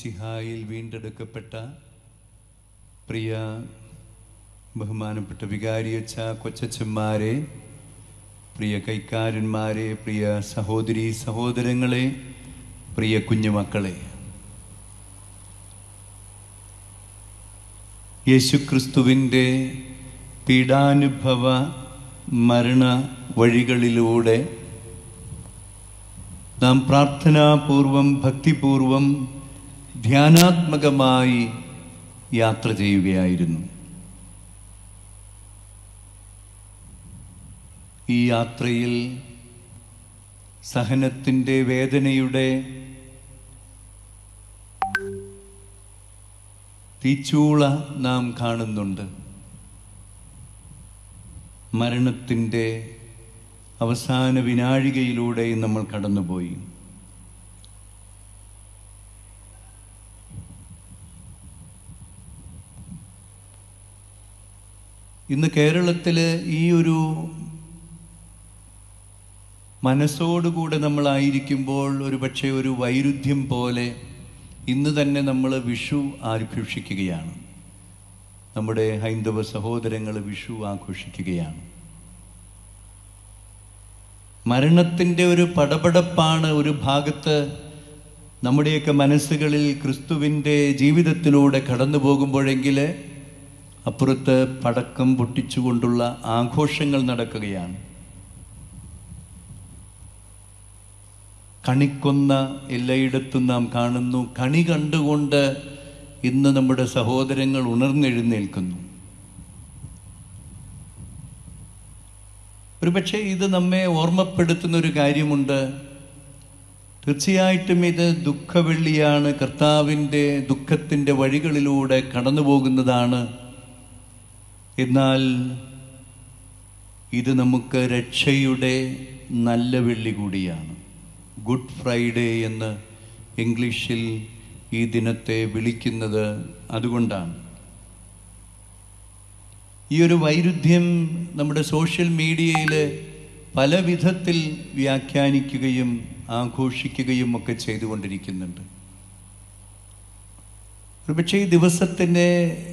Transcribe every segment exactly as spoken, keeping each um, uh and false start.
മിശിഹായിൽ വീണ്ടെടുക്കപ്പെട്ട പ്രിയ ബഹുമാനപ്പെട്ട വികാരിയച്ച കൊച്ചച്ചന്മാരെ, പ്രിയ കൈക്കാരന്മാരെ, പ്രിയ സഹോദരി സഹോദരങ്ങളെ, പ്രിയ കുഞ്ഞുമക്കളെ, യേശുക്രിസ്തുവിൻ്റെ പീഡാനുഭവ മരണ വഴികളിലൂടെ നാം പ്രാർത്ഥനാപൂർവം ഭക്തിപൂർവം ധ്യാനാത്മകമായി യാത്ര ചെയ്യുകയായിരുന്നു. ഈ യാത്രയിൽ സഹനത്തിൻ്റെ വേദനയുടെ തീച്ചൂള നാം കാണുന്നുണ്ട്. മരണത്തിൻ്റെ അവസാന വിനാഴികയിലൂടെ നമ്മൾ കടന്നുപോയി. ഇന്ന് കേരളത്തിൽ ഈ ഒരു മനസ്സോടുകൂടെ നമ്മളായിരിക്കുമ്പോൾ ഒരു പക്ഷേ ഒരു വൈരുദ്ധ്യം പോലെ ഇന്ന് തന്നെ നമ്മൾ വിഷു ആഘോഷിക്കുകയാണ്. നമ്മുടെ ഹൈന്ദവ സഹോദരങ്ങൾ വിഷു ആഘോഷിക്കുകയാണ്. മരണത്തിൻ്റെ ഒരു പടപടപ്പാണ് ഒരു ഭാഗത്ത് നമ്മുടെയൊക്കെ മനസ്സുകളിൽ ക്രിസ്തുവിൻ്റെ ജീവിതത്തിലൂടെ കടന്നു പോകുമ്പോഴെങ്കിൽ അപ്പുറത്ത് പടക്കം പൊട്ടിച്ചുകൊണ്ടുള്ള ആഘോഷങ്ങൾ നടക്കുകയാണ്. കണിക്കൊന്ന എല്ലായിടത്തും നാം കാണുന്നു. കണി കണ്ടുകൊണ്ട് ഇന്ന് നമ്മുടെ സഹോദരങ്ങൾ ഉണർന്നെഴുന്നേൽക്കുന്നു. ഒരുപക്ഷെ ഇത് നമ്മെ ഓർമ്മപ്പെടുത്തുന്ന ഒരു കാര്യമുണ്ട്. തീർച്ചയായിട്ടും ഇത് ദുഃഖവെള്ളിയാണ്. കർത്താവിൻ്റെ ദുഃഖത്തിൻ്റെ വഴികളിലൂടെ കടന്നു പോകുന്നതാണ്. എന്നാൽ ഇത് നമുക്ക് രക്ഷയുടെ നല്ല വെള്ളി കൂടിയാണ്. ഗുഡ് ഫ്രൈഡേ എന്ന് ഇംഗ്ലീഷിൽ ഈ ദിനത്തെ വിളിക്കുന്നത് അതുകൊണ്ടാണ്. ഈ ഒരു വൈരുദ്ധ്യം നമ്മുടെ സോഷ്യൽ മീഡിയയിൽ പല വിധത്തിൽ വ്യാഖ്യാനിക്കുകയും ആഘോഷിക്കുകയും ഒക്കെ ചെയ്തുകൊണ്ടിരിക്കുന്നുണ്ട്. ഒരുപക്ഷെ ഈ ദിവസത്തിൻ്റെ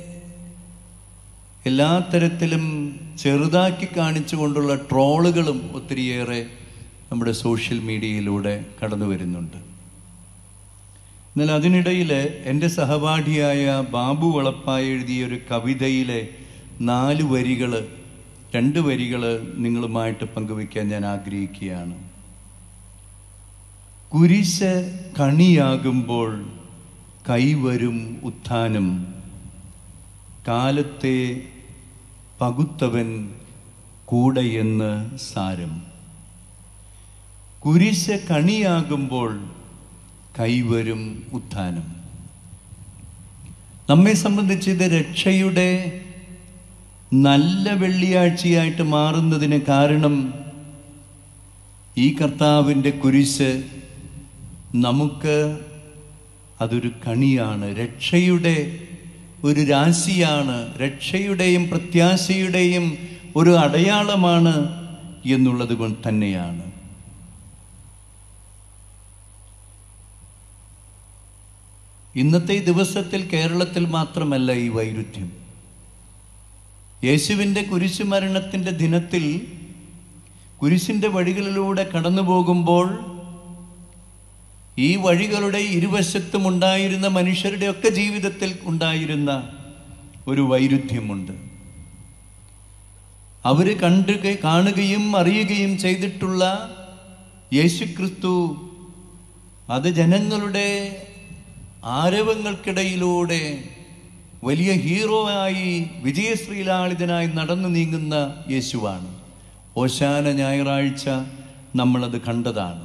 എല്ലാ തരത്തിലും ചെറുതാക്കി കാണിച്ചുകൊണ്ടുള്ള ട്രോളുകളും ഒത്തിരിയേറെ നമ്മുടെ സോഷ്യൽ മീഡിയയിലൂടെ കടന്നു വരുന്നുണ്ട്. എന്നാൽ അതിനിടയിൽ എൻ്റെ സഹപാഠിയായ ബാബു വളപ്പായ എഴുതിയ ഒരു കവിതയിലെ നാല് വരികൾ രണ്ട് വരികൾ നിങ്ങളുമായിട്ട് പങ്കുവയ്ക്കാൻ ഞാൻ ആഗ്രഹിക്കുകയാണ്. കുരിശ് കണിയാകുമ്പോൾ കൈവരും ഉത്ഥാനം, കാലത്തെ പകുത്തവൻ കൂടെയെന്ന് സാരം. കുരിശ് കണിയാകുമ്പോൾ കൈവരും ഉത്ഥാനം. നമ്മെ സംബന്ധിച്ച് ഇത് രക്ഷയുടെ നല്ല വെള്ളിയാഴ്ചയായിട്ട് മാറുന്നതിന് കാരണം ഈ കർത്താവിൻ്റെ കുരിശ് നമുക്ക് അതൊരു കണിയാണ്, രക്ഷയുടെ ഒരു രാശിയാണ്, രക്ഷയുടെയും പ്രത്യാശയുടെയും ഒരു അടയാളമാണ് എന്നുള്ളത് കൊണ്ട് തന്നെയാണ്. ഇന്നത്തെ ഈ ദിവസത്തിൽ കേരളത്തിൽ മാത്രമല്ല ഈ വൈരുദ്ധ്യം. യേശുവിൻ്റെ കുരിശുമരണത്തിൻ്റെ ദിനത്തിൽ കുരിശിൻ്റെ വഴികളിലൂടെ കടന്നു പോകുമ്പോൾ ഈ വഴികളുടെ ഇരുവശത്തും ഉണ്ടായിരുന്ന മനുഷ്യരുടെ ഒക്കെ ജീവിതത്തിൽ ഉണ്ടായിരുന്ന ഒരു വൈരുദ്ധ്യമുണ്ട്. അവർ കണ്ടു കാണുകയും അറിയുകയും ചെയ്തിട്ടുള്ള യേശുക്രിസ്തു അത് ജനങ്ങളുടെ ആരവങ്ങൾക്കിടയിലൂടെ വലിയ ഹീറോ ആയി വിജയശ്രീലാളിതനായി നടന്നു നീങ്ങുന്ന യേശുവാണ്. ഓശാന ഞായറാഴ്ച നമ്മളത് കണ്ടതാണ്.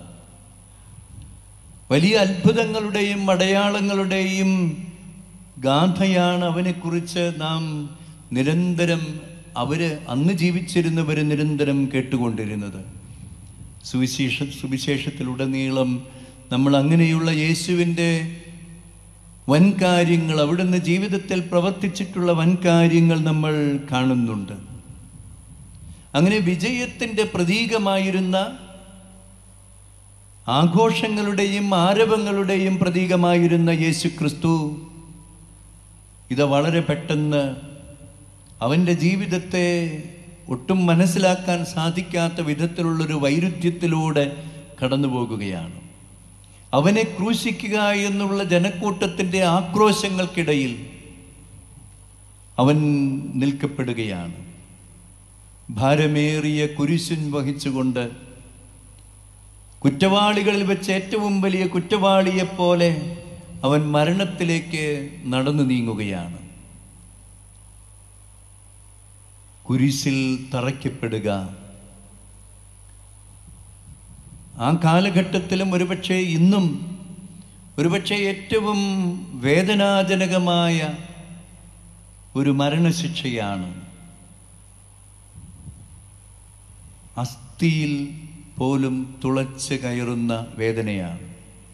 വലിയ അത്ഭുതങ്ങളുടെയും അടയാളങ്ങളുടെയും ഗാഥയാണ് അവനെക്കുറിച്ച് നാം നിരന്തരം അവര് അന്ന് ജീവിച്ചിരുന്നവർ നിരന്തരം കേട്ടുകൊണ്ടിരുന്നത്. സുവിശേഷ സുവിശേഷത്തിലുടനീളം നമ്മൾ അങ്ങനെയുള്ള യേശുവിൻ്റെ വൻകാര്യങ്ങൾ, അവിടുന്ന് ജീവിതത്തിൽ പ്രവർത്തിച്ചിട്ടുള്ള വൻകാര്യങ്ങൾ നമ്മൾ കാണുന്നുണ്ട്. അങ്ങനെ വിജയത്തിൻ്റെ പ്രതീകമായിരുന്ന ആഘോഷങ്ങളുടെയും ആരവങ്ങളുടെയും പ്രതീകമായിരുന്ന യേശു ക്രിസ്തു ഇത് വളരെ പെട്ടെന്ന് അവൻ്റെ ജീവിതത്തെ ഒട്ടും മനസ്സിലാക്കാൻ സാധിക്കാത്ത വിധത്തിലുള്ളൊരു വൈരുദ്ധ്യത്തിലൂടെ കടന്നു പോകുകയാണ്. അവനെ ക്രൂശിക്കുക എന്നുള്ള ജനക്കൂട്ടത്തിൻ്റെ ആക്രോശങ്ങൾക്കിടയിൽ അവൻ നിൽക്കപ്പെടുകയാണ്. ഭാരമേറിയ കുരിശുൻ വഹിച്ചുകൊണ്ട് കുറ്റവാളികളിൽ വെച്ച് ഏറ്റവും വലിയ കുറ്റവാളിയെപ്പോലെ അവൻ മരണത്തിലേക്ക് നടന്നു നീങ്ങുകയാണ്. കുരിശിൽ തറയ്ക്കപ്പെടുക ആ കാലഘട്ടത്തിലും ഒരുപക്ഷെ ഇന്നും ഒരുപക്ഷെ ഏറ്റവും വേദനാജനകമായ ഒരു മരണശിക്ഷയാണ്. അസ്ഥിയിൽ പോലും തുളച്ച് കയറുന്ന വേദനയാണ്.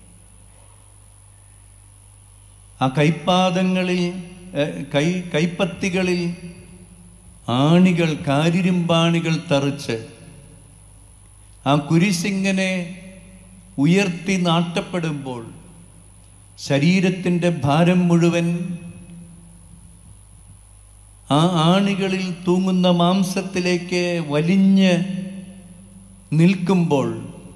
ആ കൈപ്പാദങ്ങളിൽ കൈ കൈപ്പത്തികളിൽ ആണികൾ, കാരിരുമ്പാണികൾ തറിച്ച് ആ കുരിശിങ്ങനെ ഉയർത്തി നാട്ടപ്പെടുമ്പോൾ ശരീരത്തിൻ്റെ ഭാരം മുഴുവൻ ആ ആണികളിൽ തൂങ്ങുന്ന മാംസത്തിലേക്ക് വലിഞ്ഞ് നിൽക്കുമ്പോൾ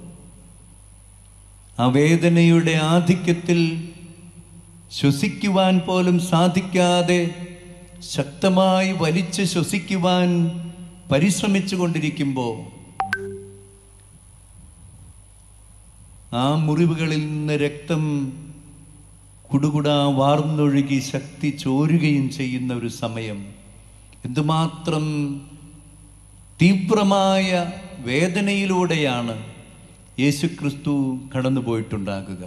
ആ വേദനയുടെ ആധിക്യത്തിൽ ശ്വസിക്കുവാൻ പോലും സാധിക്കാതെ ശക്തമായി വലിച്ച് ശ്വസിക്കുവാൻ പരിശ്രമിച്ചു കൊണ്ടിരിക്കുമ്പോൾ ആ മുറിവുകളിൽ നിന്ന് രക്തം കുടുകുടാ വാർന്നൊഴുകി ശക്തി ചോരുകയും ചെയ്യുന്ന ഒരു സമയം, എന്തുമാത്രം തീവ്രമായ വേദനയിലൂടെയാണ് യേശു ക്രിസ്തു കടന്നുപോയിട്ടുണ്ടാകുക.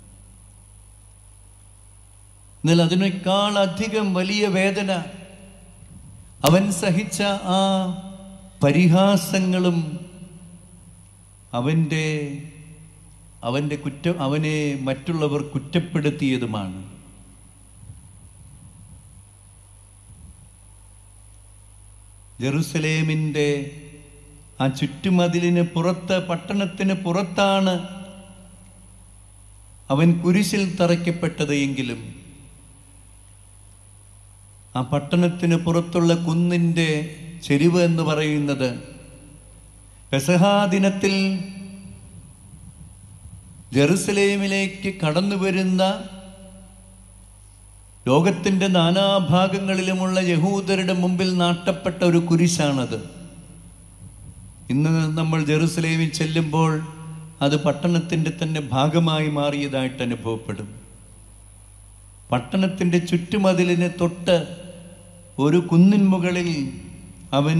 എന്നാൽ അതിനേക്കാൾ അധികം വലിയ വേദന അവൻ സഹിച്ച ആ പരിഹാസങ്ങളും അവൻ്റെ അവൻ്റെ കുറ്റ അവനെ മറ്റുള്ളവർ കുറ്റപ്പെടുത്തിയതുമാണ്. ജെറുസലേമിൻ്റെ ആ ചുറ്റുമതിലിന് പുറത്ത്, പട്ടണത്തിന് പുറത്താണ് അവൻ കുരിശിൽ തറയ്ക്കപ്പെട്ടത് എങ്കിലും ആ പട്ടണത്തിന് പുറത്തുള്ള കുന്നിൻ്റെ ചെരിവ് എന്ന് പറയുന്നത് പെസഹാ ദിനത്തിൽ ജെറുസലേമിലേക്ക് കടന്നു വരുന്ന ലോകത്തിൻ്റെ നാനാഭാഗങ്ങളിലുമുള്ള യഹൂദരുടെ മുമ്പിൽ നാട്ടപ്പെട്ട ഒരു കുരിശാണത്. ഇന്ന് നമ്മൾ ജെറുസലേമിൽ ചെല്ലുമ്പോൾ അത് പട്ടണത്തിൻ്റെ തന്നെ ഭാഗമായി മാറിയതായിട്ട് അനുഭവപ്പെടും. പട്ടണത്തിൻ്റെ ചുറ്റുമതിലിന് തൊട്ട് ഒരു കുന്നിൻ മുകളിൽ അവൻ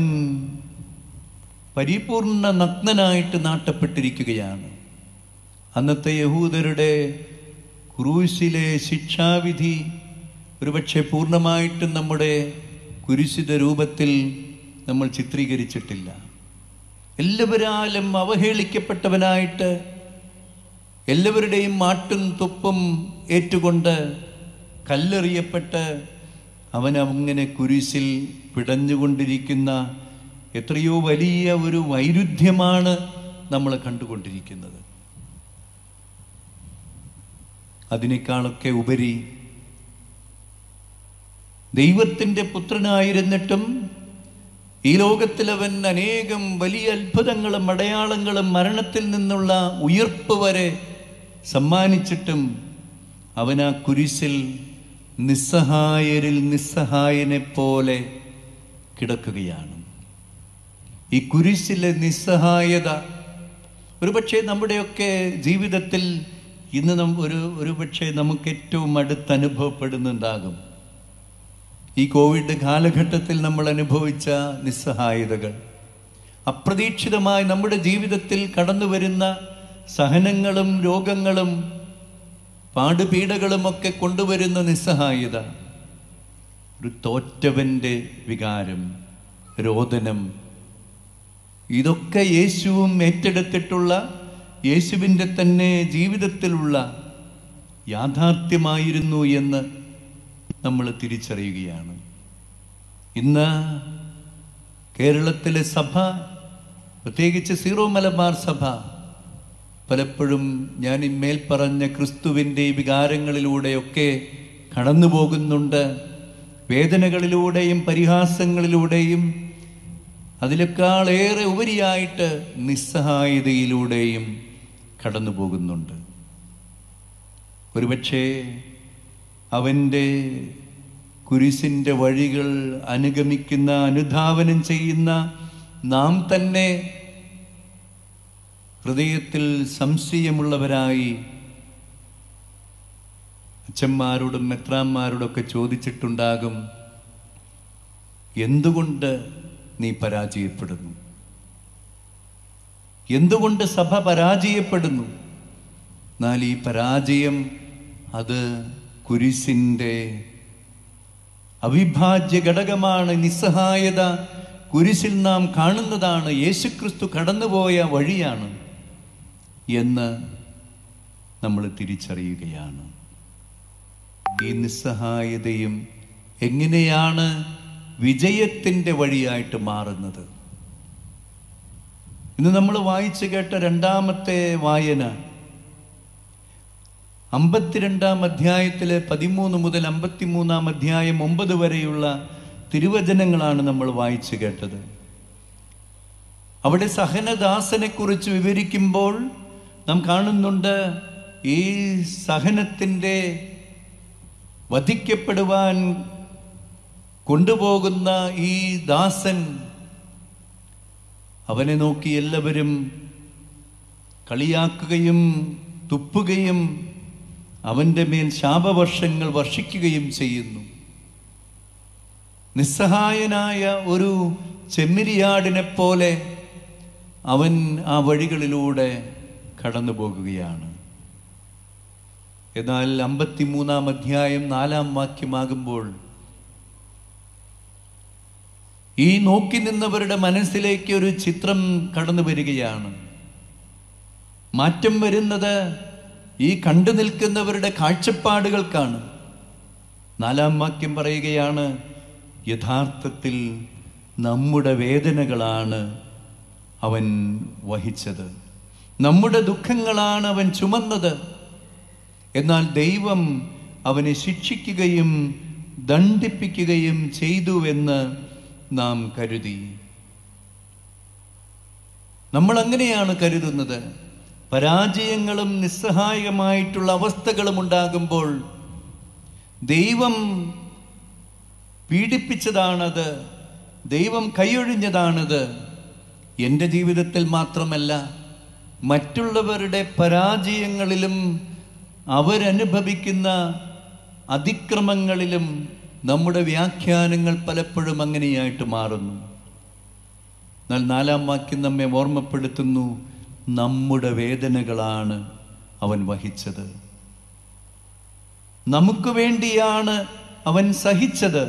പരിപൂർണ നഗ്നനായിട്ട് നാട്ടപ്പെട്ടിരിക്കുകയാണ്. അന്നത്തെ യഹൂദരുടെ ക്രൂശിലെ ശിക്ഷാവിധി ഒരുപക്ഷെ പൂർണ്ണമായിട്ടും നമ്മുടെ കുരിശിത രൂപത്തിൽ നമ്മൾ ചിത്രീകരിച്ചിട്ടില്ല. എല്ലാവരാലും അവഹേളിക്കപ്പെട്ടവനായിട്ട് എല്ലാവരുടെയും മാട്ടും തുപ്പും ഏറ്റുകൊണ്ട് കല്ലെറിയപ്പെട്ട് അവൻ അങ്ങനെ കുരിശിൽ പിടഞ്ഞുകൊണ്ടിരിക്കുന്ന എത്രയോ വലിയ ഒരു വൈരുദ്ധ്യമാണ് നമ്മൾ കണ്ടുകൊണ്ടിരിക്കുന്നത്. അതിനേക്കാളൊക്കെ ഉപരി ദൈവത്തിൻ്റെ പുത്രനായിരുന്നിട്ടും ഈ ലോകത്തിൽ അവൻ അനേകം വലിയ അത്ഭുതങ്ങളും അടയാളങ്ങളും മരണത്തിൽ നിന്നുള്ള ഉയർപ്പ് വരെ സമ്മാനിച്ചിട്ടും അവൻ ആ കുരിശിൽ നിസ്സഹായരിൽ നിസ്സഹായനെ പോലെ കിടക്കുകയാണ്. ഈ കുരിശിലെ നിസ്സഹായത ഒരുപക്ഷെ നമ്മുടെയൊക്കെ ജീവിതത്തിൽ ഇന്ന് നം ഒരു ഒരു പക്ഷേ നമുക്ക് ഏറ്റവും അടുത്ത് അനുഭവപ്പെടുന്നുണ്ടാകും. ഈ കോവിഡ് കാലഘട്ടത്തിൽ നമ്മൾ അനുഭവിച്ച നിസ്സഹായതകൾ, അപ്രതീക്ഷിതമായി നമ്മുടെ ജീവിതത്തിൽ കടന്നു വരുന്ന സഹനങ്ങളും രോഗങ്ങളും പാടുപീഡകളുമൊക്കെ കൊണ്ടുവരുന്ന നിസ്സഹായത, ഒരു തോറ്റവൻ്റെ വികാരം, രോദനം, ഇതൊക്കെ യേശുവും ഏറ്റെടുത്തിട്ടുള്ള യേശുവിൻ്റെ തന്നെ ജീവിതത്തിലുള്ള യാഥാർത്ഥ്യമായിരുന്നു എന്ന് നമ്മൾ തിരിച്ചറിയുകയാണ്. ഇന്ന് കേരളത്തിലെ സഭ, പ്രത്യേകിച്ച് സീറോ മലബാർ സഭ, പലപ്പോഴും ഞാൻ ഇന്മേൽ പറഞ്ഞ ക്രിസ്തുവിൻ്റെ വികാരങ്ങളിലൂടെയൊക്കെ കടന്നു പോകുന്നുണ്ട്. വേദനകളിലൂടെയും പരിഹാസങ്ങളിലൂടെയും അതിലേക്കാളേറെ ഉപരിയായിട്ട് നിസ്സഹായതയിലൂടെയും കടന്നു പോകുന്നുണ്ട്. ഒരുപക്ഷേ അവൻ്റെ കുരിശിൻ്റെ വഴികൾ അനുഗമിക്കുന്ന, അനുധാവനം ചെയ്യുന്ന നാം തന്നെ ഹൃദയത്തിൽ സംശയമുള്ളവരായി അച്ഛന്മാരോടും മെത്രാന്മാരോടൊക്കെ ചോദിച്ചിട്ടുണ്ടാകും, എന്തുകൊണ്ട് നീ പരാജയപ്പെടുന്നു? എന്തുകൊണ്ട് സഭ പരാജയപ്പെടുന്നു? എന്നാൽ ഈ പരാജയം അത് കുരിശിൻ്റെ അവിഭാജ്യ ഘടകമാണ്. നിസ്സഹായത കുരിശിൽ നാം കാണുന്നതാണ്. യേശുക്രിസ്തു കടന്നുപോയ വഴിയാണ് എന്ന് നമ്മൾ തിരിച്ചറിയുകയാണ്. ഈ നിസ്സഹായതയും എങ്ങനെയാണ് വിജയത്തിൻ്റെ വഴിയായിട്ട് മാറുന്നത്? ഇന്ന് നമ്മൾ വായിച്ചു കേട്ട രണ്ടാമത്തെ വായന അമ്പത്തിരണ്ടാം അധ്യായത്തിലെ പതിമൂന്ന് മുതൽ അമ്പത്തിമൂന്നാം അധ്യായം ഒമ്പത് വരെയുള്ള തിരുവചനങ്ങളാണ് നമ്മൾ വായിച്ചു കേട്ടത്. അവിടെ സഹനദാസനെ കുറിച്ച് വിവരിക്കുമ്പോൾ നാം കാണുന്നുണ്ട്, ഈ സഹനത്തിൻ്റെ വധിക്കപ്പെടുവാൻ കൊണ്ടുപോകുന്ന ഈ ദാസൻ, അവനെ നോക്കി എല്ലാവരും കളിയാക്കുകയും തുപ്പുകയും അവൻ്റെ മേൽ ശാപവർഷങ്ങൾ വർഷിക്കുകയും ചെയ്യുന്നു. നിസ്സഹായനായ ഒരു ചെമ്മരിയാടിനെ പോലെ അവൻ ആ വഴികളിലൂടെ കടന്നു പോകുകയാണ്. എന്നാൽ അമ്പത്തിമൂന്നാം അധ്യായം നാലാം വാക്യമാകുമ്പോൾ ഈ നോക്കി നിന്നവരുടെ മനസ്സിലേക്ക് ഒരു ചിത്രം കടന്നു വരികയാണ്. മാറ്റം വരുന്നത് ഈ കണ്ടു നിൽക്കുന്നവരുടെ കാഴ്ചപ്പാടുകൾക്കാണ്. നാലാം വാക്യം പറയുകയാണ്, യഥാർത്ഥത്തിൽ നമ്മുടെ വേദനകളാണ് അവൻ വഹിച്ചത്, നമ്മുടെ ദുഃഖങ്ങളാണ് അവൻ ചുമന്നത്. എന്നാൽ ദൈവം അവനെ ശിക്ഷിക്കുകയും ദണ്ഡിപ്പിക്കുകയും ചെയ്തുവെന്ന് നാം കരുതി. നമ്മൾ അങ്ങനെയാണ് കരുതുന്നത്. പരാജയങ്ങളും നിസ്സഹായമായിട്ടുള്ള അവസ്ഥകളും ഉണ്ടാകുമ്പോൾ ദൈവം പീഡിപ്പിച്ചതാണത്, ദൈവം കൈയൊഴിഞ്ഞതാണത്. എൻ്റെ ജീവിതത്തിൽ മാത്രമല്ല, മറ്റുള്ളവരുടെ പരാജയങ്ങളിലും അവരനുഭവിക്കുന്ന അതിക്രമങ്ങളിലും നമ്മുടെ വ്യാഖ്യാനങ്ങൾ പലപ്പോഴും അങ്ങനെയായിട്ട് മാറുന്നു. എന്നാൽ നാലാം വാക്യം നമ്മെ ഓർമ്മപ്പെടുത്തുന്നു, നമ്മുടെ വേദനകളാണ് അവൻ വഹിച്ചത്, നമുക്ക് വേണ്ടിയാണ് അവൻ സഹിച്ചത്.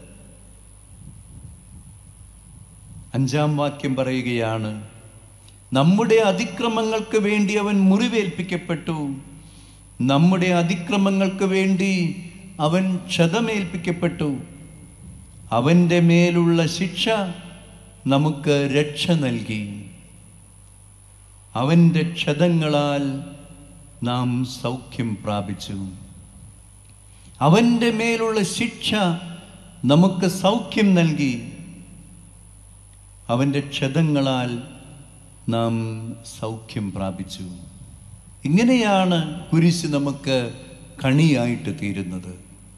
അഞ്ചാം വാക്യം പറയുകയാണ്, നമ്മുടെ അതിക്രമങ്ങൾക്ക് വേണ്ടി അവൻ മുറിവേൽപ്പിക്കപ്പെട്ടു, നമ്മുടെ അതിക്രമങ്ങൾക്ക് വേണ്ടി അവൻ ക്ഷതമേൽപ്പിക്കപ്പെട്ടു, അവൻ്റെ മേലുള്ള ശിക്ഷ നമുക്ക് രക്ഷ നൽകി, അവൻ്റെ ക്ഷതങ്ങളാൽ നാം സൗഖ്യം പ്രാപിച്ചു. അവൻ്റെ മേലുള്ള ശിക്ഷ നമുക്ക് സൗഖ്യം നൽകി, അവൻ്റെ ക്ഷതങ്ങളാൽ നാം സൗഖ്യം പ്രാപിച്ചു. ഇങ്ങനെയാണ് കുരിശ് നമുക്ക് കണിയായിട്ട് തീരുന്നത്.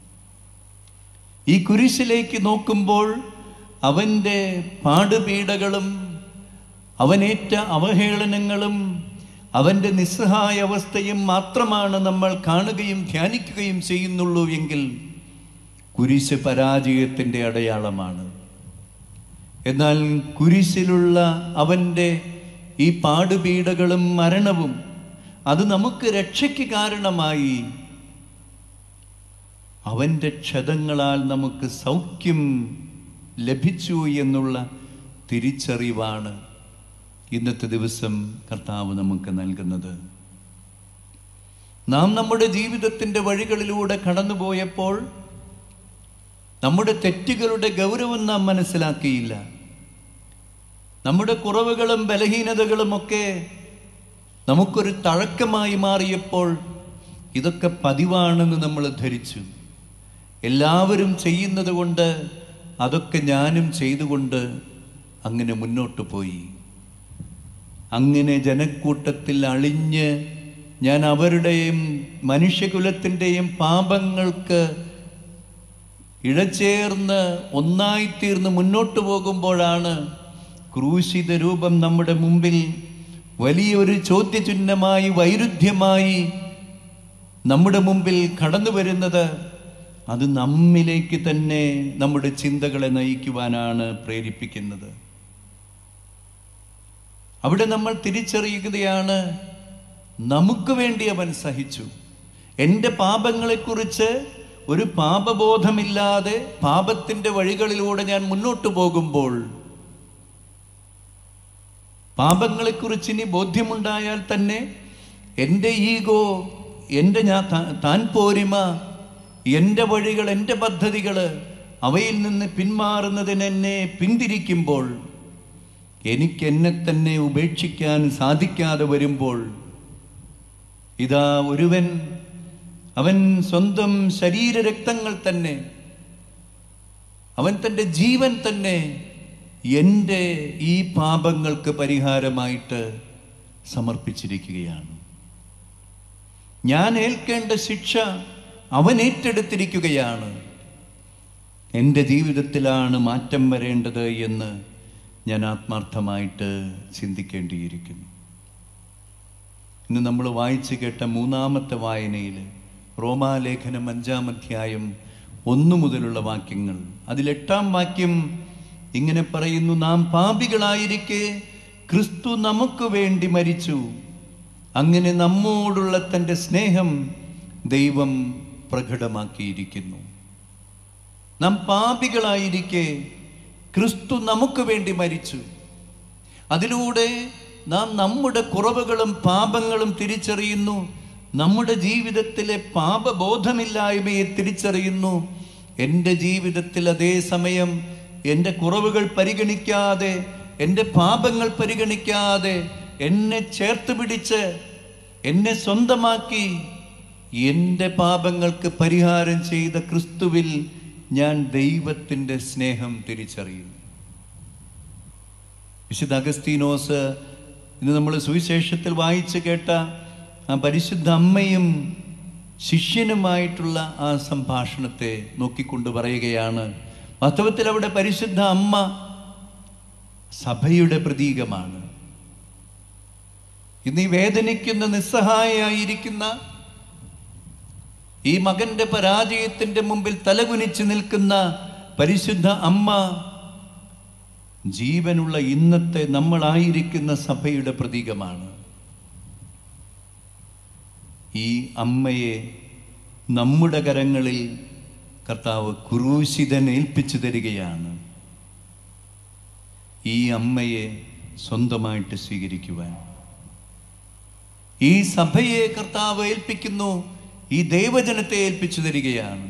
ഈ കുരിശിലേക്ക് നോക്കുമ്പോൾ അവൻ്റെ പാടുപീഡകളും അവനേറ്റ അവഹേളനങ്ങളും അവൻ്റെ നിസ്സഹായ അവസ്ഥയും മാത്രമാണ് നമ്മൾ കാണുകയും ധ്യാനിക്കുകയും ചെയ്യുന്നുള്ളൂ എങ്കിൽ കുരിശ് പരാജയത്തിൻ്റെ അടയാളമാണ്. എന്നാൽ കുരിശിലുള്ള അവൻ്റെ ഈ പാടുപീഡകളും മരണവും അത് നമുക്ക് രക്ഷയ്ക്ക് കാരണമായി. അവൻ്റെ ക്ഷതങ്ങളാൽ നമുക്ക് സൗഖ്യം ലഭിച്ചു എന്നുള്ള തിരിച്ചറിവാണ് ഇന്നത്തെ ദിവസം കർത്താവ് നമുക്ക് നൽകുന്നത്. നാം നമ്മുടെ ജീവിതത്തിൻ്റെ വഴികളിലൂടെ കടന്നുപോയപ്പോൾ നമ്മുടെ തെറ്റുകളുടെ ഗൗരവം നാം മനസ്സിലാക്കിയില്ല. നമ്മുടെ കുറവുകളും ബലഹീനതകളുമൊക്കെ നമുക്കൊരു തഴക്കമായി മാറിയപ്പോൾ ഇതൊക്കെ പതിവാണെന്ന് നമ്മൾ ധരിച്ചു. എല്ലാവരും ചെയ്യുന്നത് കൊണ്ട് അതൊക്കെ ഞാനും ചെയ്തുകൊണ്ട് അങ്ങനെ മുന്നോട്ട് പോയി. അങ്ങനെ ജനക്കൂട്ടത്തിൽ അളിഞ്ഞ് ഞാൻ അവരുടെയും മനുഷ്യകുലത്തിൻ്റെയും പാപങ്ങൾക്ക് ഇഴചേർന്ന് ഒന്നായിത്തീർന്ന് മുന്നോട്ട് പോകുമ്പോഴാണ് ക്രൂശിത രൂപം നമ്മുടെ മുമ്പിൽ വലിയൊരു ചോദ്യചിഹ്നമായി, വൈരുദ്ധ്യമായി നമ്മുടെ മുമ്പിൽ കടന്നു വരുന്നത്. അത് നമ്മിലേക്ക് തന്നെ നമ്മുടെ ചിന്തകളെ നയിക്കുവാനാണ് പ്രേരിപ്പിക്കുന്നത്. അവിടെ നമ്മൾ തിരിച്ചറിയുകയാണ്, നമുക്ക് വേണ്ടി അവൻ സഹിച്ചു. എൻ്റെ പാപങ്ങളെക്കുറിച്ച് ഒരു പാപബോധമില്ലാതെ പാപത്തിൻ്റെ വഴികളിലൂടെ ഞാൻ മുന്നോട്ട് പോകുമ്പോൾ, പാപങ്ങളെക്കുറിച്ച് ഇനി ബോധ്യമുണ്ടായാൽ തന്നെ എൻ്റെ ഈഗോ, എൻ്റെ ഞാൻ താൻ പോരിമ, എൻ്റെ വഴികൾ, എൻ്റെ പദ്ധതികൾ, അവയിൽ നിന്ന് പിന്മാറുന്നതിന് എന്നെ പിന്തിരിക്കുമ്പോൾ, എനിക്ക് എന്നെ തന്നെ ഉപേക്ഷിക്കാൻ സാധിക്കാതെ വരുമ്പോൾ, ഇതാ ഒരുവൻ അവൻ സ്വന്തം ശരീരരക്തങ്ങൾ തന്നെ, അവൻ തൻ്റെ ജീവൻ തന്നെ എൻ്റെ ഈ പാപങ്ങൾക്ക് പരിഹാരമായിട്ട് സമർപ്പിച്ചിരിക്കുകയാണ്. ഞാൻ ഏൽക്കേണ്ട ശിക്ഷ അവൻ ഏറ്റെടുത്തിരിക്കുകയാണ്. എൻ്റെ ജീവിതത്തിലാണ് മാറ്റം വരേണ്ടത് എന്ന് ഞാൻ ആത്മാർത്ഥമായിട്ട് ചിന്തിക്കേണ്ടിയിരിക്കുന്നു. ഇന്ന് നമ്മൾ വായിച്ചു കേട്ട മൂന്നാമത്തെ വായനയിൽ റോമാലേഖനം അഞ്ചാം അധ്യായം ഒന്നു മുതലുള്ള വാക്യങ്ങൾ, അതിലെട്ടാം വാക്യം ഇങ്ങനെ പറയുന്നു: നാം പാപികളായിരിക്കെ ക്രിസ്തു നമുക്ക് വേണ്ടി മരിച്ചു. അങ്ങനെ നമ്മോടുള്ള തൻ്റെ സ്നേഹം ദൈവം പ്രകടമാക്കിയിരിക്കുന്നു. നാം പാപികളായിരിക്കെ ക്രിസ്തു നമുക്ക് വേണ്ടി മരിച്ചു. അതിലൂടെ നാം നമ്മുടെ കുറവുകളും പാപങ്ങളും തിരിച്ചറിയുന്നു. നമ്മുടെ ജീവിതത്തിലെ പാപബോധമില്ലായ്മയെ തിരിച്ചറിയുന്നു. എൻ്റെ ജീവിതത്തിൽ അതേ സമയം എൻ്റെ കുറവുകൾ പരിഗണിക്കാതെ, എൻ്റെ പാപങ്ങൾ പരിഗണിക്കാതെ എന്നെ ചേർത്ത് പിടിച്ച് എന്നെ സ്വന്തമാക്കി എൻ്റെ പാപങ്ങൾക്ക് പരിഹാരം ചെയ്ത ക്രിസ്തുവിൽ ഞാൻ ദൈവത്തിൻ്റെ സ്നേഹം തിരിച്ചറിയുന്നു. വിശുദ്ധ അഗസ്തീനോസ് ഇന്ന് നമ്മൾ സുവിശേഷത്തിൽ വായിച്ചു കേട്ട ആ പരിശുദ്ധ അമ്മയും ശിഷ്യനുമായിട്ടുള്ള ആ സംഭാഷണത്തെ നോക്കിക്കൊണ്ട് പറയുകയാണ്, വാസ്തവത്തിൽ അവിടെ പരിശുദ്ധ അമ്മ സഭയുടെ പ്രതീകമാണ്. ഇന്ന് ഈ വേദനിക്കുന്ന, നിസ്സഹായായിരിക്കുന്ന, ഈ മകന്റെ പരാജയത്തിന്റെ മുമ്പിൽ തലകുനിച്ച് നിൽക്കുന്ന പരിശുദ്ധ അമ്മ ജീവനുള്ള ഇന്നത്തെ നമ്മളായിരിക്കുന്ന സഭയുടെ പ്രതീകമാണ്. ഈ അമ്മയെ നമ്മുടെ കരങ്ങളിൽ കർത്താവ് ക്രൂശിതൻ ഏൽപ്പിച്ചു തരികയാണ്. ഈ അമ്മയെ സ്വന്തമായിട്ട് സ്വീകരിക്കുവാൻ ഈ സഭയെ കർത്താവ് ഏൽപ്പിക്കുന്നു, ഈ ദൈവജനത്തെ ഏൽപ്പിച്ചു തരികയാണ്.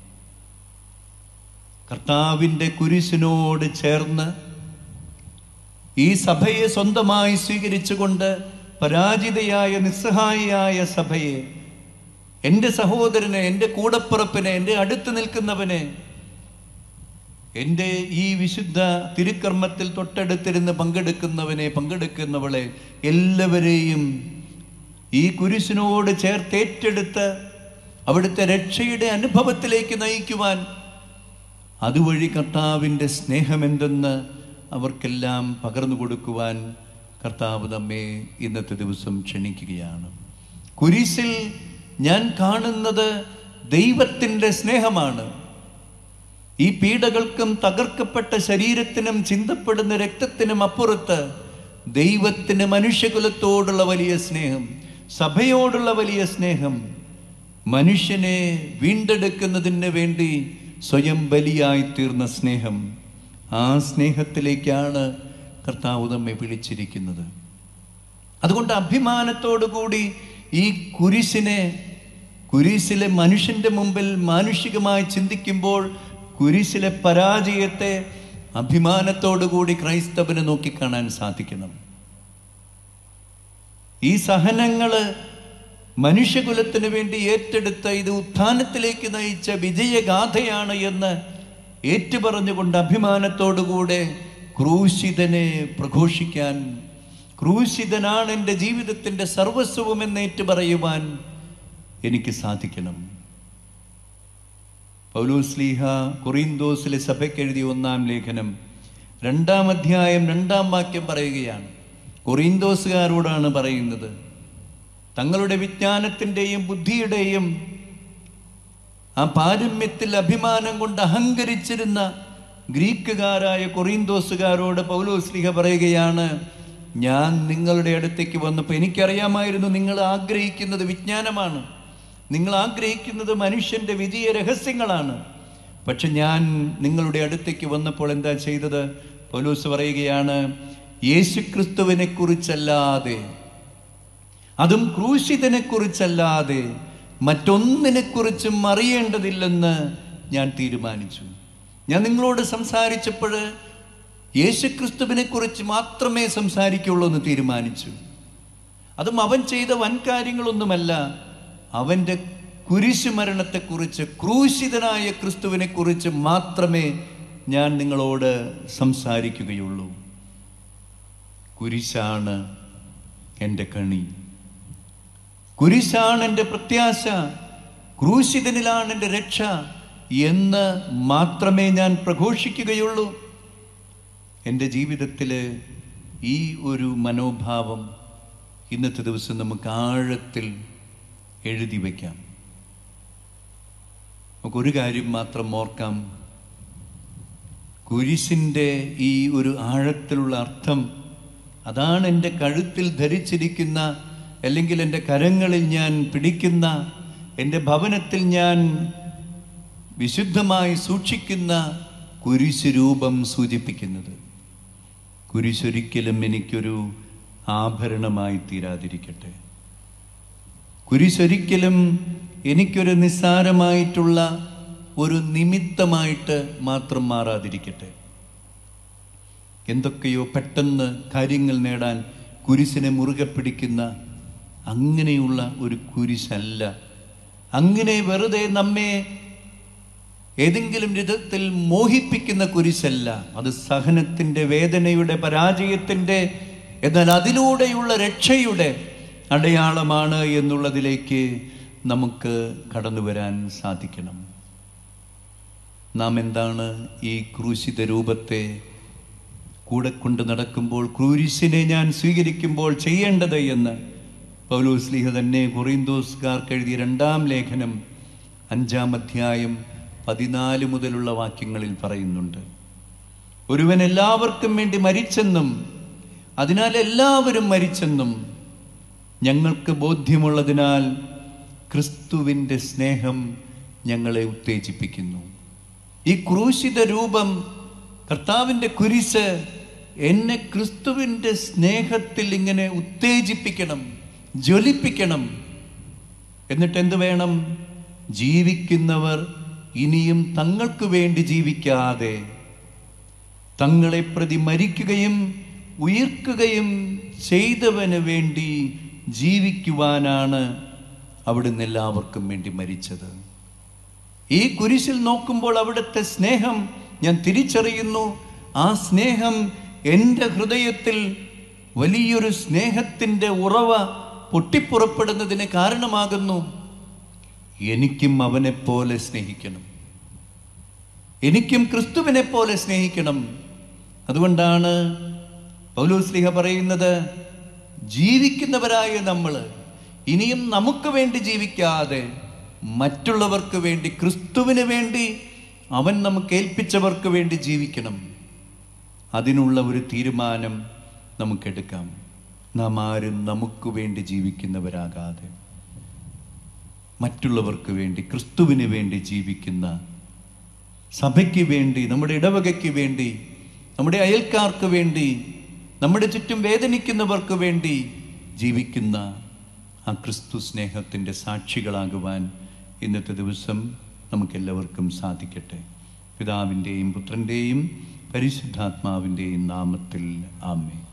കർത്താവിൻ്റെ കുരിശിനോട് ചേർന്ന് ഈ സഭയെ സ്വന്തമായി സ്വീകരിച്ചുകൊണ്ട് പരാജിതയായ, നിസ്സഹായിയായ സഭയെ, എൻ്റെ സഹോദരനെ, എൻ്റെ കൂടപ്പിറപ്പിനെ, എൻ്റെ അടുത്ത് നിൽക്കുന്നവനെ, എൻ്റെ ഈ വിശുദ്ധ തിരുക്കർമ്മത്തിൽ തൊട്ടടുത്തിരുന്ന് പങ്കെടുക്കുന്നവനെ, പങ്കെടുക്കുന്നവളെ, എല്ലാവരെയും ഈ കുരിശിനോട് ചേർത്തേറ്റെടുത്ത് അവിടുത്തെ രക്ഷയുടെ അനുഭവത്തിലേക്ക് നയിക്കുവാൻ, അതുവഴി കർത്താവിൻ്റെ സ്നേഹമെന്തെന്ന് അവർക്കെല്ലാം പകർന്നു കൊടുക്കുവാൻ കർത്താവ് നമ്മെ ഇന്നത്തെ ദിവസം ക്ഷണിക്കുകയാണ്. കുരിശിൽ ഞാൻ കാണുന്നത് ദൈവത്തിൻ്റെ സ്നേഹമാണ്. ഈ പീഡകൾക്കും തകർക്കപ്പെട്ട ശരീരത്തിനും ചിന്തപ്പെടുന്ന രക്തത്തിനും അപ്പുറത്ത് ദൈവത്തിന് മനുഷ്യകുലത്തോടുള്ള വലിയ സ്നേഹം, സഭയോടുള്ള വലിയ സ്നേഹം, മനുഷ്യനെ വീണ്ടെടുക്കുന്നതിന് വേണ്ടി സ്വയം ബലിയായി തീർന്ന സ്നേഹം, ആ സ്നേഹത്തിലേക്കാണ് കർത്താവ് നമ്മെ വിളിച്ചിരിക്കുന്നത്. അതുകൊണ്ട് അഭിമാനത്തോടു കൂടി ഈ കുരിശിനെ, കുരിശിലെ മനുഷ്യന്റെ മുമ്പിൽ മാനുഷികമായി ചിന്തിക്കുമ്പോൾ കുരിശിലെ പരാജയത്തെ അഭിമാനത്തോടു കൂടി ക്രൈസ്തവന് നോക്കിക്കാണാൻ സാധിക്കണം. ഈ സഹനങ്ങള് മനുഷ്യകുലത്തിന് വേണ്ടി ഏറ്റെടുത്ത, ഇത് ഉത്ഥാനത്തിലേക്ക് നയിച്ച വിജയഗാഥയാണ് എന്ന് ഏറ്റുപറഞ്ഞുകൊണ്ട് അഭിമാനത്തോടുകൂടെ ക്രൂശിതനെ പ്രഘോഷിക്കാൻ, ക്രൂശിതനാണ് എൻ്റെ ജീവിതത്തിൻ്റെ സർവസ്വവും എന്ന് ഏറ്റുപറയുവാൻ എനിക്ക് സാധിക്കണം. പൗലോസ് ശ്ലീഹ കൊറിന്തോസിലെ സഭയ്ക്ക് എഴുതിയ ഒന്നാം ലേഖനം രണ്ടാം അധ്യായം രണ്ടാം വാക്യം പറയുകയാണ്. കൊറിന്തോസുകാരോടാണ് പറയുന്നത്. തങ്ങളുടെ വിജ്ഞാനത്തിൻ്റെയും ബുദ്ധിയുടെയും ആ പാരമ്യത്തിൽ അഭിമാനം കൊണ്ട് അഹങ്കരിച്ചിരുന്ന ഗ്രീക്കുകാരായ കൊറിന്തോസുകാരോട് പൗലോസ് ശ്ലീഹ പറയുകയാണ്, ഞാൻ നിങ്ങളുടെ അടുത്തേക്ക് വന്നപ്പോൾ എനിക്കറിയാമായിരുന്നു നിങ്ങൾ ആഗ്രഹിക്കുന്നത് വിജ്ഞാനമാണ്, നിങ്ങൾ ആഗ്രഹിക്കുന്നത് മനുഷ്യൻ്റെ വിജയ രഹസ്യങ്ങളാണ്. പക്ഷെ ഞാൻ നിങ്ങളുടെ അടുത്തേക്ക് വന്നപ്പോൾ എന്താ ചെയ്തത്? പൗലോസ് പറയുകയാണ്, യേശുക്രിസ്തുവിനെ കുറിച്ചല്ലാതെ, അതും ക്രൂശിതനെ കുറിച്ചല്ലാതെ മറ്റൊന്നിനെ കുറിച്ചും അറിയേണ്ടതില്ലെന്ന് ഞാൻ തീരുമാനിച്ചു. ഞാൻ നിങ്ങളോട് സംസാരിച്ചപ്പോൾ യേശുക്രിസ്തുവിനെ കുറിച്ച് മാത്രമേ സംസാരിക്കുള്ളൂ എന്ന് തീരുമാനിച്ചു. അതും അവൻ ചെയ്ത വൻ കാര്യങ്ങളൊന്നുമല്ല, അവൻ്റെ കുരിശുമരണത്തെക്കുറിച്ച്, ക്രൂശിതനായ ക്രിസ്തുവിനെ കുറിച്ച് മാത്രമേ ഞാൻ നിങ്ങളോട് സംസാരിക്കുകയുള്ളൂ. കുരിശാണ് എൻ്റെ കണി, കുരിശാണ് എൻ്റെ പ്രത്യാശ, ക്രൂശിതനിലാണ് എൻ്റെ രക്ഷ എന്ന് മാത്രമേ ഞാൻ പ്രഘോഷിക്കുകയുള്ളൂ. എൻ്റെ ജീവിതത്തിൽ ഈ ഒരു മനോഭാവം ഇന്നത്തെ ദിവസം നമുക്ക് ആഴത്തിൽ എഴുതി വയ്ക്കാം. നമുക്കൊരു കാര്യം മാത്രം ഓർക്കാം, കുരിശിൻ്റെ ഈ ഒരു ആഴത്തിലുള്ള അർത്ഥം, അതാണ് എൻ്റെ കഴുത്തിൽ ധരിച്ചിരിക്കുന്ന, അല്ലെങ്കിൽ എൻ്റെ കരങ്ങളിൽ ഞാൻ പിടിക്കുന്ന, എൻ്റെ ഭവനത്തിൽ ഞാൻ വിശുദ്ധമായി സൂക്ഷിക്കുന്ന കുരിശ് രൂപം സൂചിപ്പിക്കുന്നത്. കുരിശൊരിക്കലും എനിക്കൊരു ആഭരണമായി തീരാതിരിക്കട്ടെ. കുരിശൊരിക്കലും എനിക്കൊരു നിസ്സാരമായിട്ടുള്ള ഒരു നിമിത്തമായിട്ട് മാത്രം മാറാതിരിക്കട്ടെ. എന്തൊക്കെയോ പെട്ടെന്ന് കാര്യങ്ങൾ നേടാൻ കുരിശിനെ മുറുകെ പിടിക്കുന്ന അങ്ങനെയുള്ള ഒരു കുരിശല്ല. അങ്ങനെ വെറുതെ നമ്മെ ഏതെങ്കിലും വിധത്തിൽ മോഹിപ്പിക്കുന്ന കുരിശല്ല. അത് സഹനത്തിൻ്റെ, വേദനയുടെ, പരാജയത്തിൻ്റെ, എന്നാൽ അതിലൂടെയുള്ള രക്ഷയുടെ അടയാളമാണ് എന്നുള്ളതിലേക്ക് നമുക്ക് കടന്നു വരാൻ സാധിക്കണം. നാം എന്താണ് ഈ ക്രൂശിത രൂപത്തെ കൂടെ കൊണ്ട് നടക്കുമ്പോൾ, ക്രൂശിനെ ഞാൻ സ്വീകരിക്കുമ്പോൾ ചെയ്യേണ്ടത് എന്ന് പൗലോസ് ശ്ലീഹ തന്നെ കൊറിന്തോസുകാർക്ക് എഴുതിയ രണ്ടാം ലേഖനം അഞ്ചാം അധ്യായം പതിനാല് മുതലുള്ള വാക്യങ്ങളിൽ പറയുന്നുണ്ട്. ഒരുവൻ എല്ലാവർക്കും വേണ്ടി മരിച്ചെന്നും അതിനാൽ എല്ലാവരും മരിച്ചെന്നും ഞങ്ങൾക്ക് ബോധ്യമുള്ളതിനാൽ ക്രിസ്തുവിൻ്റെ സ്നേഹം ഞങ്ങളെ ഉത്തേജിപ്പിക്കുന്നു. ഈ ക്രൂശിത രൂപം, കർത്താവിൻ്റെ കുരിശ് എന്നെ ക്രിസ്തുവിൻ്റെ സ്നേഹത്തിൽ ഇങ്ങനെ ഉത്തേജിപ്പിക്കണം, ജ്വലിപ്പിക്കണം. എന്നിട്ട് എന്ത് വേണം? ജീവിക്കുന്നവർ ഇനിയും തങ്ങൾക്ക് വേണ്ടി ജീവിക്കാതെ തങ്ങളെ പ്രതി മരിക്കുകയും ഉയർക്കുകയും ചെയ്തവന് വേണ്ടി ജീവിക്കുവാനാണ് അവിടുന്ന് എല്ലാവർക്കും വേണ്ടി മരിച്ചത്. ഈ കുരിശിൽ നോക്കുമ്പോൾ അവിടുത്തെ സ്നേഹം ഞാൻ തിരിച്ചറിയുന്നു. ആ സ്നേഹം എൻ്റെ ഹൃദയത്തിൽ വലിയൊരു സ്നേഹത്തിൻ്റെ ഉറവ പൊട്ടിപ്പുറപ്പെടുന്നതിന് കാരണമാകുന്നു. എനിക്കും അവനെപ്പോലെ സ്നേഹിക്കണം, എനിക്കും ക്രിസ്തുവിനെ പോലെ സ്നേഹിക്കണം. അതുകൊണ്ടാണ് പൗലോസ് ശ്ലീഹ പറയുന്നത്, ജീവിക്കുന്നവരായ നമ്മൾ ഇനിയും നമുക്ക് വേണ്ടി ജീവിക്കാതെ മറ്റുള്ളവർക്ക് വേണ്ടി, ക്രിസ്തുവിന് വേണ്ടി, അവൻ നമുക്ക് ഏൽപ്പിച്ചവർക്ക് വേണ്ടി ജീവിക്കണം. അതിനുള്ള ഒരു തീരുമാനം നമുക്കെടുക്കാം. നാം ആരും നമുക്ക് വേണ്ടി ജീവിക്കുന്നവരാകാതെ മറ്റുള്ളവർക്ക് വേണ്ടി, ക്രിസ്തുവിന് വേണ്ടി ജീവിക്കുന്ന, സഭയ്ക്ക് വേണ്ടി, നമ്മുടെ ഇടവകയ്ക്ക് വേണ്ടി, നമ്മുടെ അയൽക്കാർക്ക് വേണ്ടി, നമ്മുടെ ചുറ്റും വേദനിക്കുന്നവർക്ക് വേണ്ടി ജീവിക്കുന്ന ആ ക്രിസ്തു സ്നേഹത്തിൻ്റെ സാക്ഷികളാകുവാൻ ഇന്നത്തെ ദിവസം നമുക്കെല്ലാവർക്കും സാധിക്കട്ടെ. പിതാവിൻ്റെയും പുത്രൻ്റെയും പരിശുദ്ധാത്മാവിൻ്റെയും നാമത്തിൽ ആമേൻ.